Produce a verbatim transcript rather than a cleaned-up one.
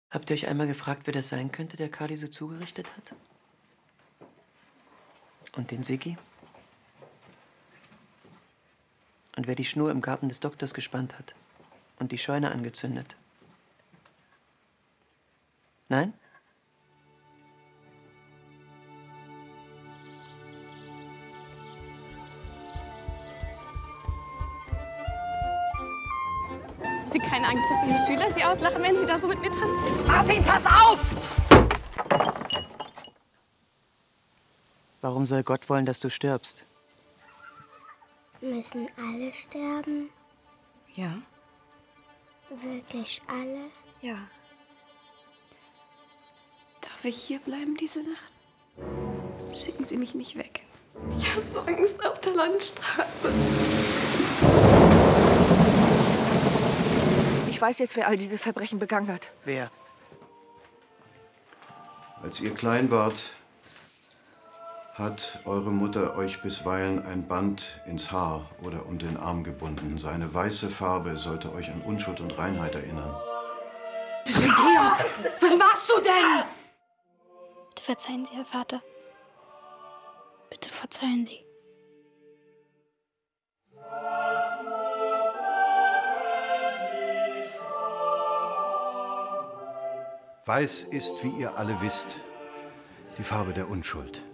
Habt ihr euch einmal gefragt, wer das sein könnte, der Kali so zugerichtet hat? Und den Siggi? Und wer die Schnur im Garten des Doktors gespannt hat und die Scheune angezündet? Nein? Haben Sie keine Angst, dass Ihre Schüler Sie auslachen, wenn Sie da so mit mir tanzen? Martin, pass auf! Warum soll Gott wollen, dass du stirbst? Müssen alle sterben? Ja. Wirklich alle? Ja. Darf ich hier bleiben diese Nacht? Schicken Sie mich nicht weg. Ich habe so Angst auf der Landstraße. Ich weiß jetzt, wer all diese Verbrechen begangen hat. Wer? Als ihr klein wart, hat eure Mutter euch bisweilen ein Band ins Haar oder um den Arm gebunden. Seine weiße Farbe sollte euch an Unschuld und Reinheit erinnern. Georg, was machst du denn? Bitte verzeihen Sie, Herr Vater. Bitte verzeihen Sie. Weiß ist, wie ihr alle wisst, die Farbe der Unschuld.